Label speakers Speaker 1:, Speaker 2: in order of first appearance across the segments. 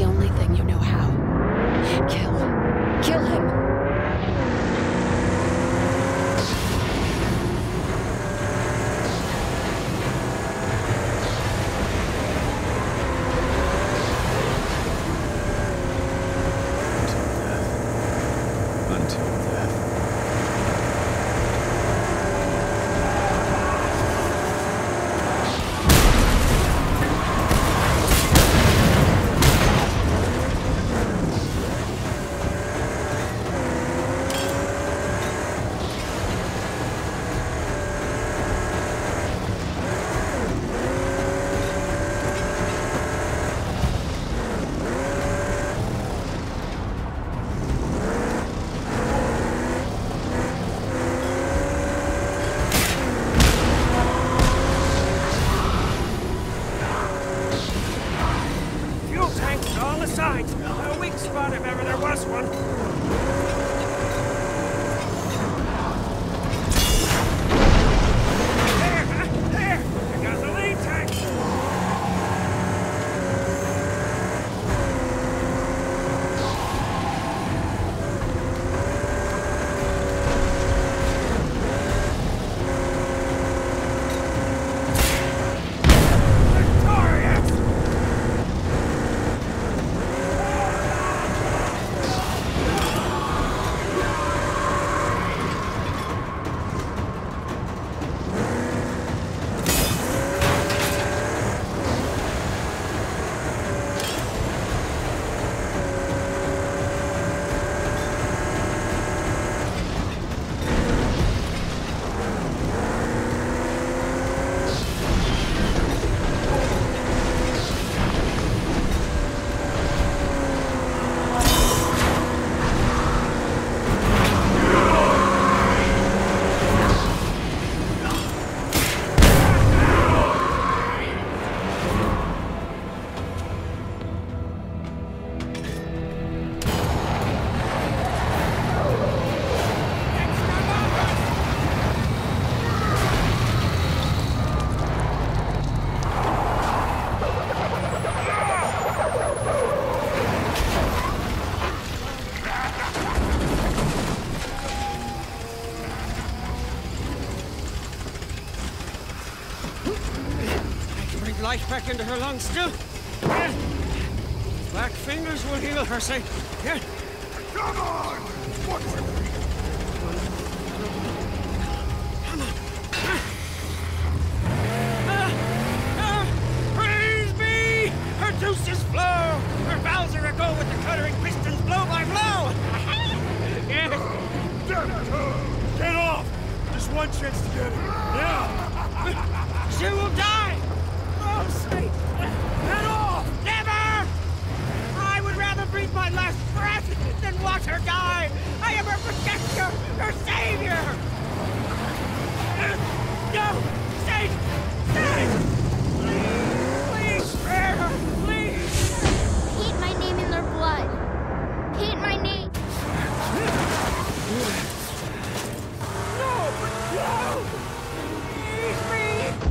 Speaker 1: the only thing you know how. Kill. Kill him!
Speaker 2: Until death.
Speaker 3: A weak spot if ever there was one. There! I got the lead tank! Life back into her lungs still. Yeah. Black fingers will heal her, say. Yeah.
Speaker 4: Come on! What?
Speaker 3: Come on. Praise be! Her juices flow! Her valves are aglow with the cuttering pistons blow by blow! Yes!
Speaker 4: Get off! Just one chance to get it.
Speaker 3: Yeah! She will die! Oh, sweet! Get off! Never! I would rather breathe my last breath than watch her die! I am her protector! Her savior! No! Saint! Saint! Please! Please spare her! Please!
Speaker 5: Paint my name in their blood. Paint my name.
Speaker 3: No! No! Please, please!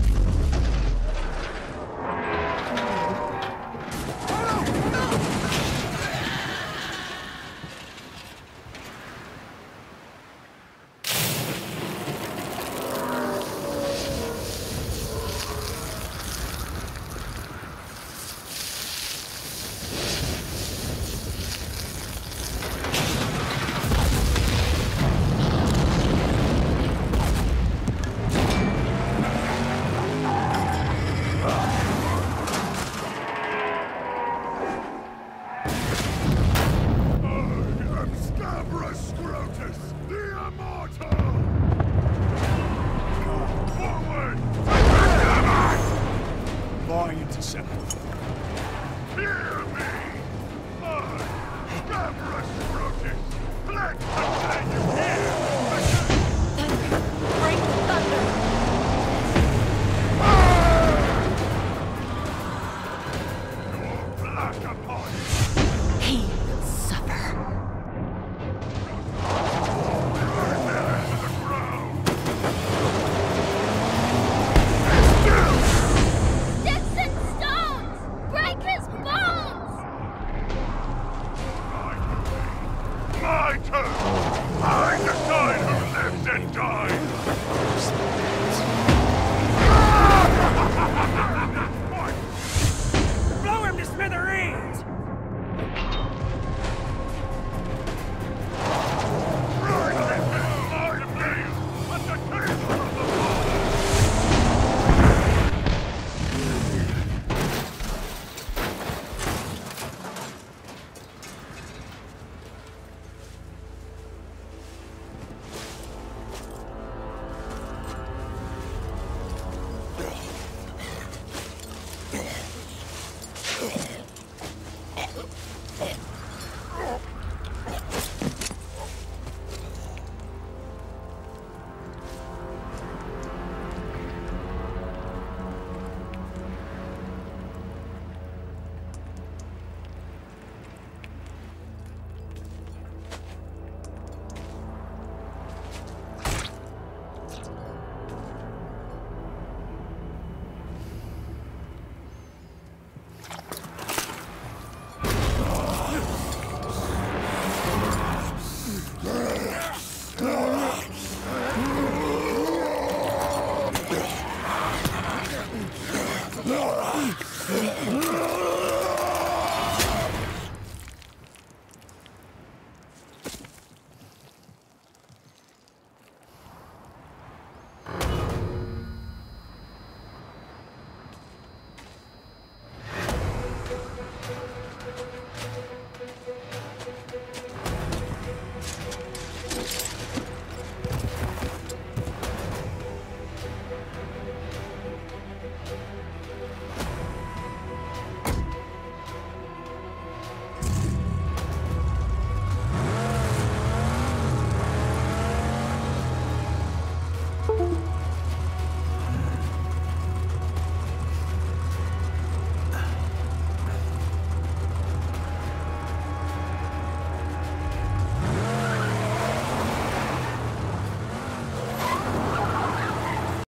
Speaker 4: Hear me! I, Gabrus Scrotus, Black